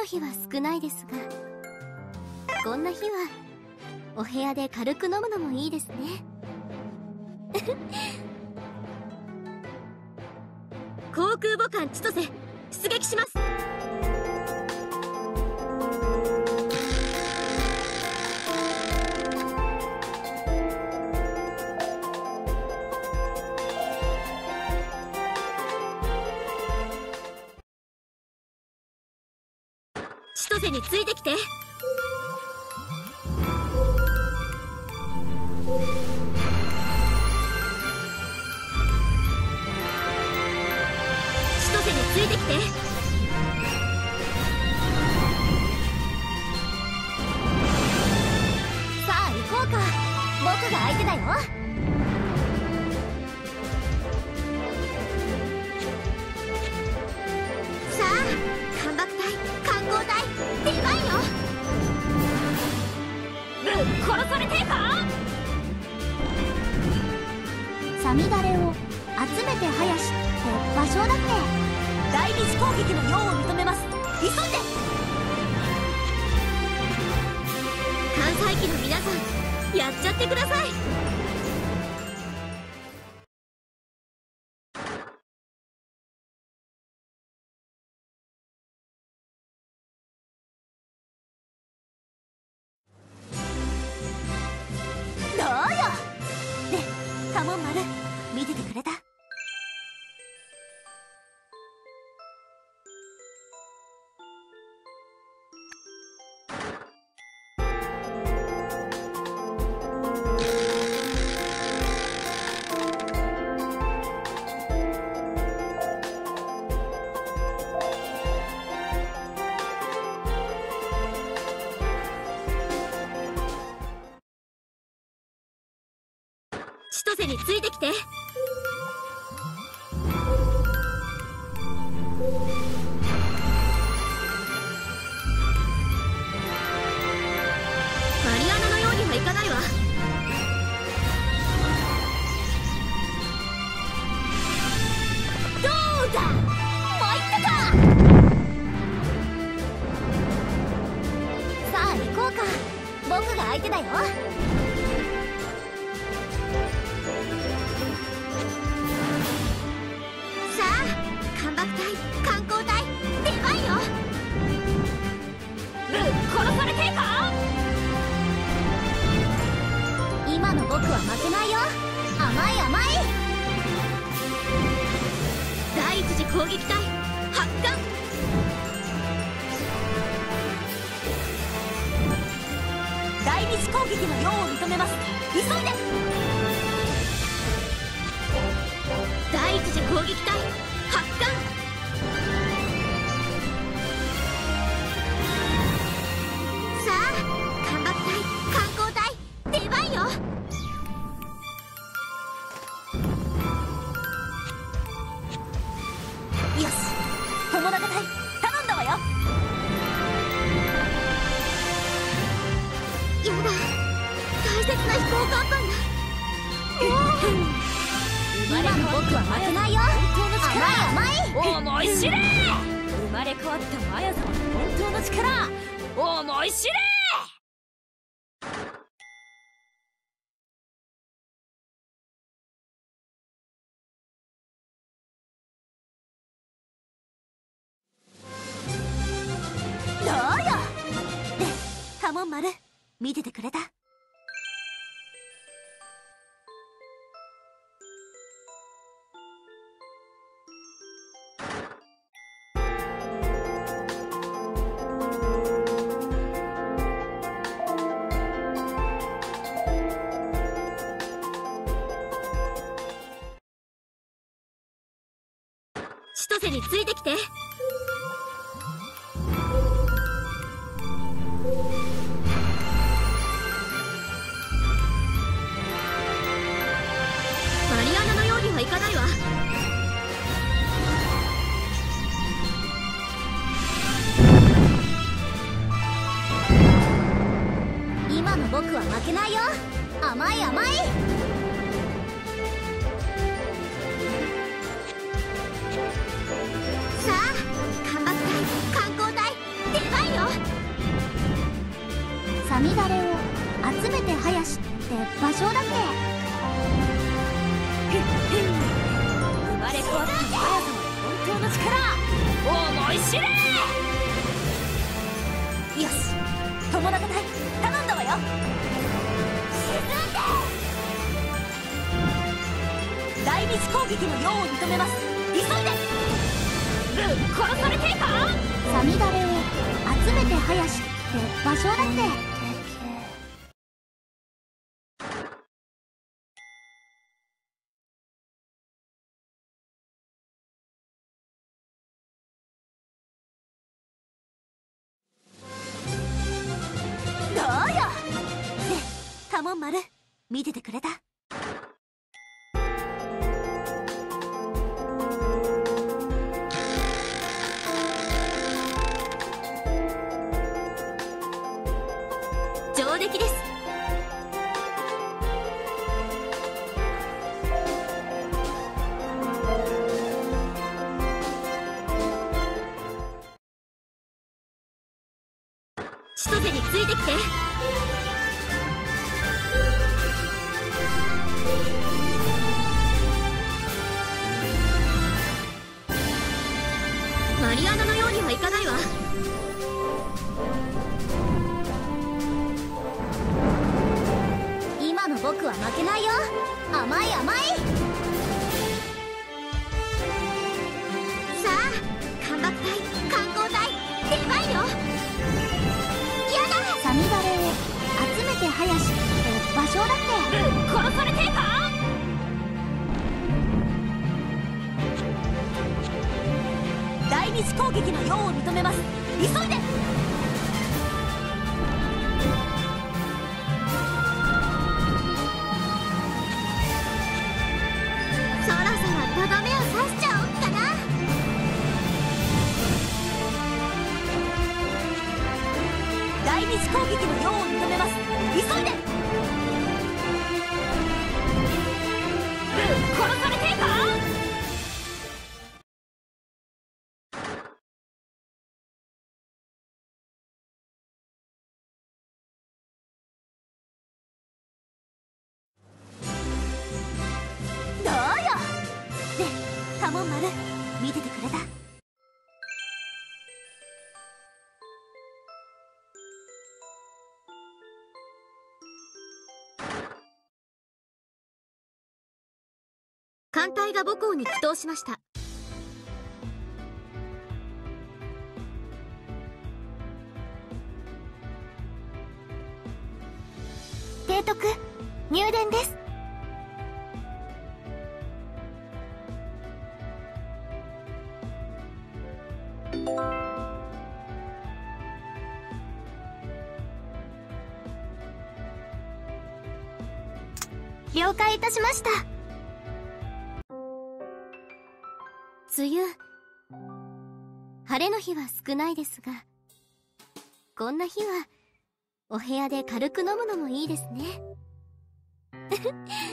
の日は少ないですが、こんな日はお部屋で軽く飲むのもいいですね。航空母艦千歳出撃します。千歳についてきて。千歳についてきて。さあ行こうか。僕が相手だよ。さあ艦爆隊艦砲隊出番よ。ぶっ殺されてえか。 さみだれを集めて林って場所だって。 第二次攻撃の用を認めます。急いで。関西機の皆さん、やっちゃってください。どうよ。ね、カモン丸見ててくれた？千歳についてきて。マリアナのようにはいかないわ。どうだ、参ったか。さあ行こうか。僕が相手だよ。艦爆隊艦砲隊出番よ。ぶっ殺されてえか。今の僕は負けないよ。甘い甘い。第一次攻撃隊発艦。第二次攻撃の用を認めます。急いで。第一次攻撃隊発艦。さあ艦爆隊艦砲隊出番よ。よし、友永隊頼んだわよ。やだ、大切な飛行甲板が。今の僕は負けないよ。甘い甘い。思い知れ。生まれ変わったマヤ様の本当の力、思い知れ。どうよ。で、カモン丸見ててくれた？千歳についてきて。マリアナのようにはいかないわ。今の僕は負けないよ。甘い甘い。さあ艦爆隊艦砲隊出番いよ。さみだれを集めて林って場所だって。 生まれ変わったマヤ様の本当の力、思い知れ。よし、友仲隊頼んだわよ。大日攻撃の用を認めます。急いで。殺されていか。 さみだれを集めて林って場所だって。 どうよ。ね、カモン丸見ててくれた。上出来です。千歳についてきて。マリアナのようにはいかないわ。 今の僕は負けないよ。甘い甘い。 さあ、干ばく隊、観光隊、出番よ。 やだ。さみだれを集めて林って場所だって。 殺されていか。大日攻撃の用を認めます。急いで。 そろそろとどめを刺しちゃおっかな。 大日攻撃の用を認めます。急いで。殺されていか。どうよ。で、カモン丸見ててくれた。艦隊が母港に帰投しました。 提督、入電です。了解いたしました。梅雨、晴れの日は少ないですが、こんな日はお部屋で軽く飲むのもいいですね。